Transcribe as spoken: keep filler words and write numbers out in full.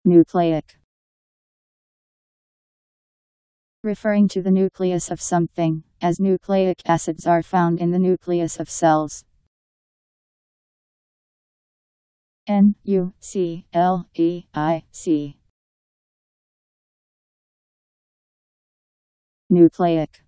Nucleic. Referring to the nucleus of something, as nucleic acids are found in the nucleus of cells. N U C L E I C. Nucleic.